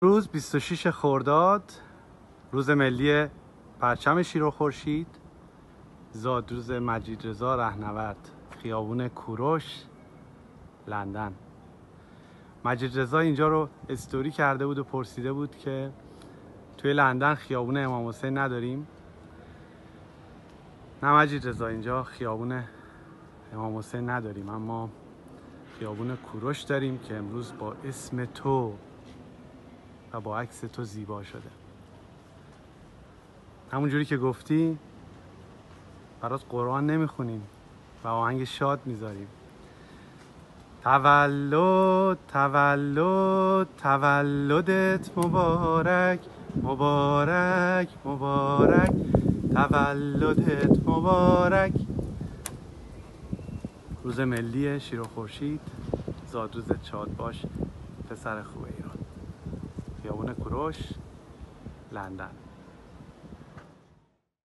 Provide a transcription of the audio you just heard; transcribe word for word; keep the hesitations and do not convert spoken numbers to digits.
روز بیست و شش خرداد، روز ملی پرچم شیر و خورشید، زادروز مجید رضا رهنورد، خیابون کوروش، لندن. مجید رضا اینجا رو استوری کرده بود و پرسیده بود که توی لندن خیابون امام حسین نداریم؟ نه مجید رضا، اینجا خیابون امام حسین نداریم، اما خیابون کوروش داریم که امروز با اسم تو و با عکس تو زیبا شده. همونجوری که گفتی برات قرآن نمیخونیم و آهنگ شاد میذاریم. تولد تولد تولدت مبارک مبارک مبارک تولدت مبارک. روز ملی شیر و خورشید، زادروزت شاد باش پسر خوب ایران. خیابون کوروش، لندن.